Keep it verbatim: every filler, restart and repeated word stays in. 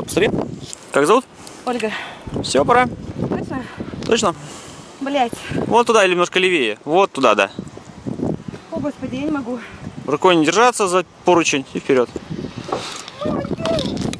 Так, посмотри. Как зовут? Ольга. Все, пора. Точно? Точно? Блять. Вот туда или немножко левее. Вот туда, да. О, господи, я не могу. Рукой не держаться за поручень и вперед.